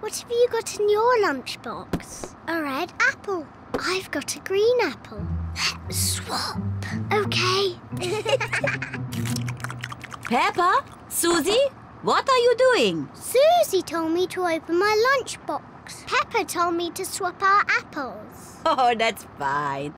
What have you got in your lunchbox? A red apple. I've got a green apple. Let's swap. Okay. Peppa, Suzy, what are you doing? Suzy told me to open my lunchbox. Peppa told me to swap our apples. Oh, that's fine.